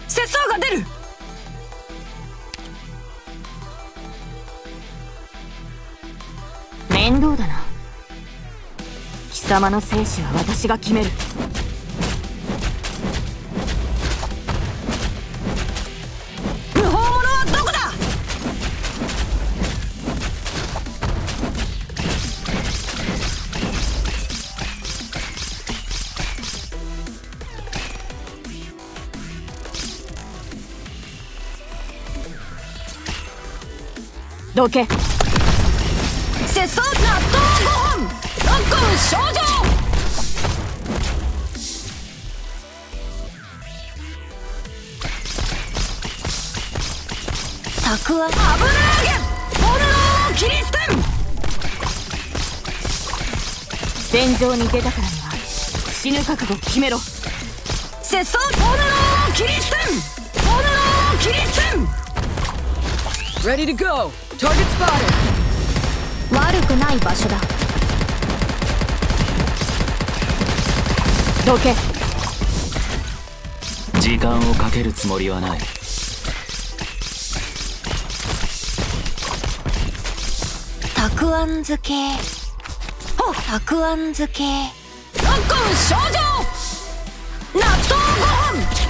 節操が出る。 面倒だな。貴様の生死は私が決める。 無法者はどこだ。 どけ。 節操納豆5本ロッコン症状。たくあん油揚げボルノーキリステン。 戦場に出たからには死ぬ覚悟決めろ。 節操ボルノーキリステンボルノーキリステン。 Ready to go. Target spotted. 悪くない場所だ。どけ。 時間をかけるつもりはない。 たくあん漬け。たくあん漬けロッコン症状。納豆5本。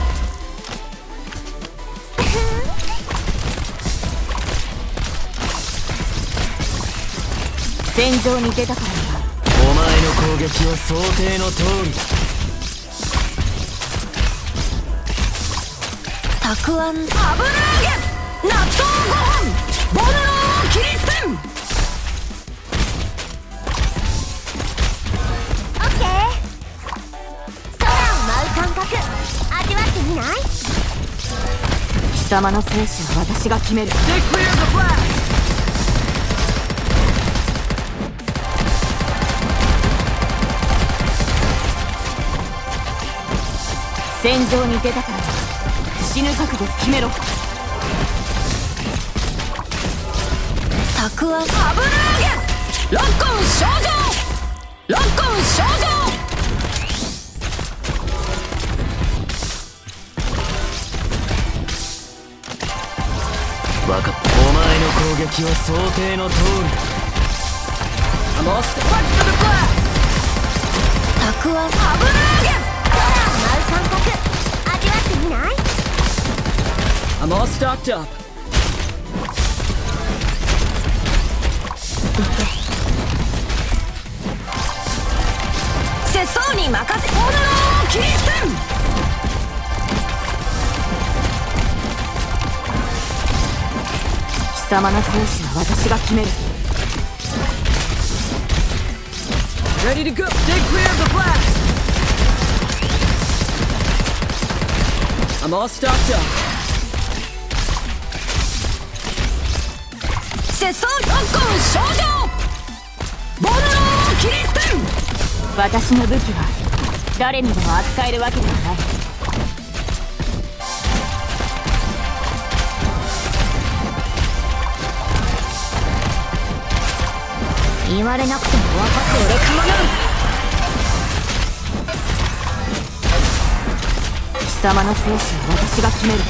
戦場に出たからにはお前の攻撃は想定の通りだ。 たくあん油揚げ納豆5本ボルノーキリステン。 オッケー。空を舞う感覚味わってみない？ 貴様の生死は私が決める。戦場に出たからには死ぬ覚悟決めろ。 たくあん油揚げロッコン症状ロッコン症状。 分かった。お前の攻撃は想定の通りだ。 たくあん油揚げ空を舞う感覚味わってみない？ I'm all stocked up. 節操に任せボルノーキリステン。 貴様の生死は私が決める。 Ready to go. Stay clear of the blast. I'm all stocked up. 節操ロッコン症状ボルノーキリステン。 私の武器は誰にでも扱えるわけではない。 言われなくても分かって俺かまらん。 貴様の生死は私が決める。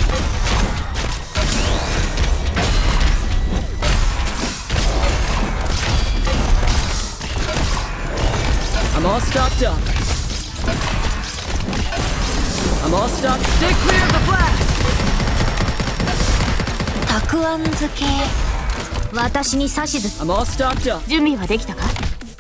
I'm all stocked up. I'm all stocked. Stay clear of the blast. たくあん漬け私に指図。 I'm all stocked up. 準備はできたか？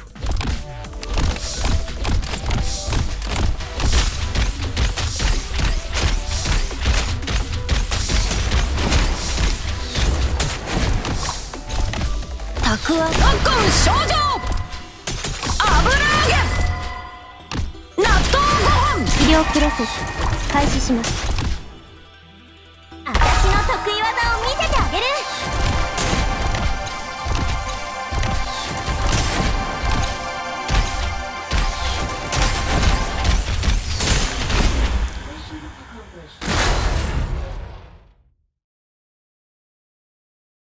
たくあんロッコン症状油揚げ納豆5本。 治療プロセス開始します。私の得意技を見せてあげる。